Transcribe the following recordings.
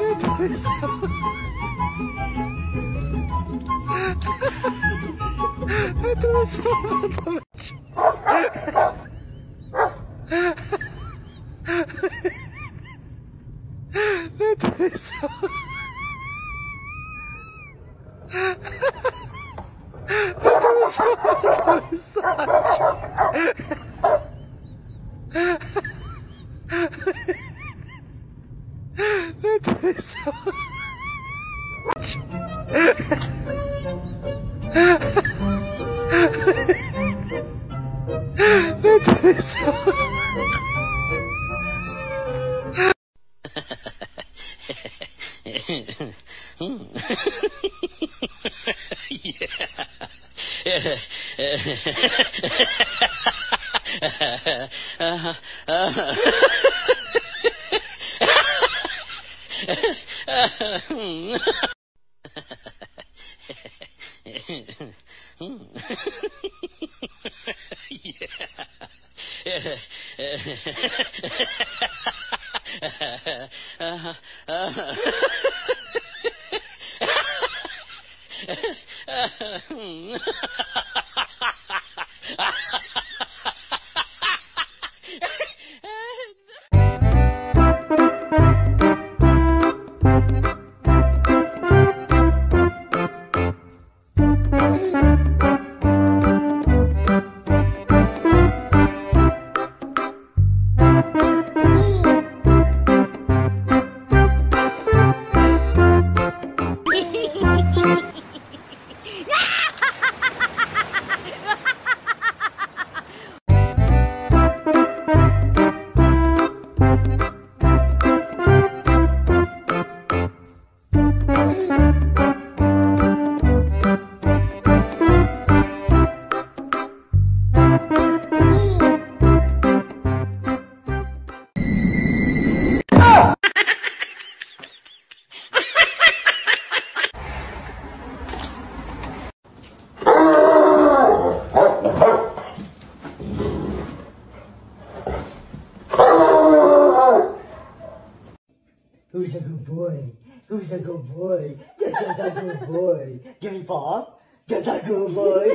Who's a good boy? Who's a good boy? That's a good boy. Give me paw. That's a good boy.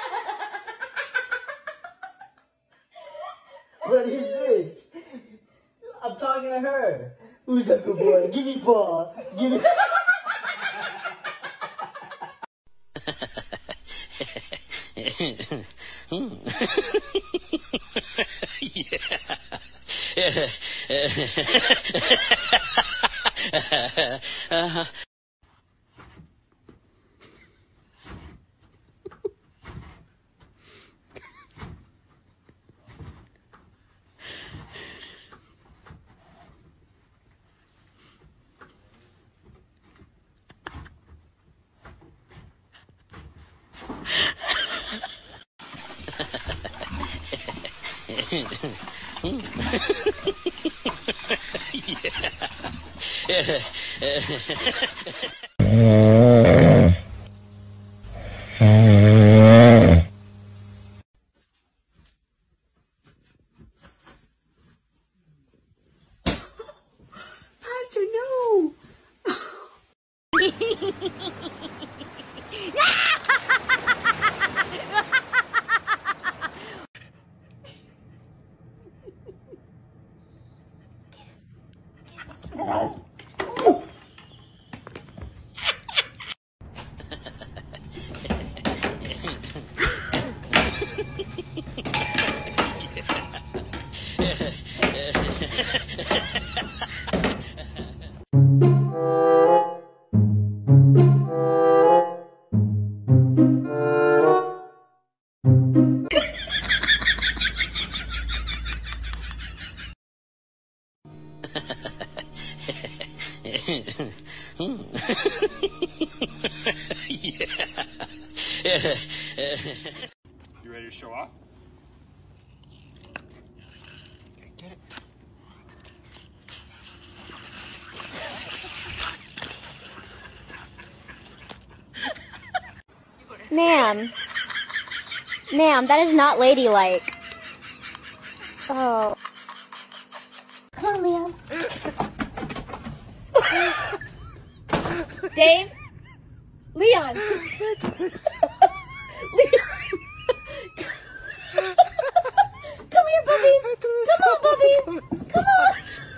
What is this? I'm talking to her. Who's a good boy? Give me paw. Give me. I don't know. You ready to show off? Okay, get it. Ma'am. Ma'am, that is not ladylike. Oh. Come on, Liam. Dave? Leon! Leon! Come here, puppies! Come on, puppies! Come on!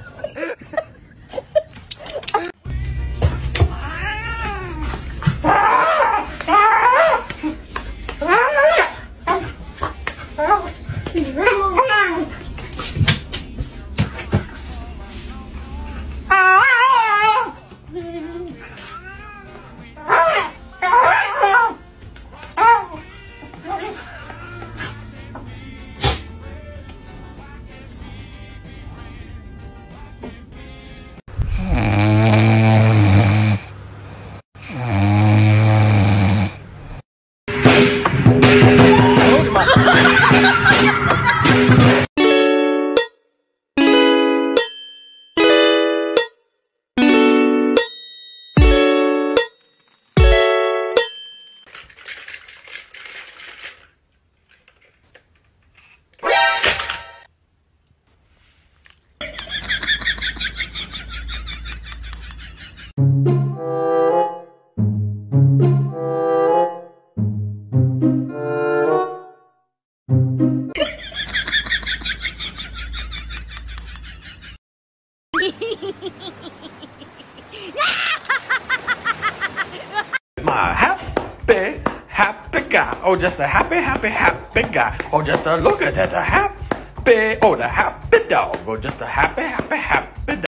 My happy guy. Oh, just a happy guy. Oh, just a look at that, the happy dog. Oh, just a happy dog.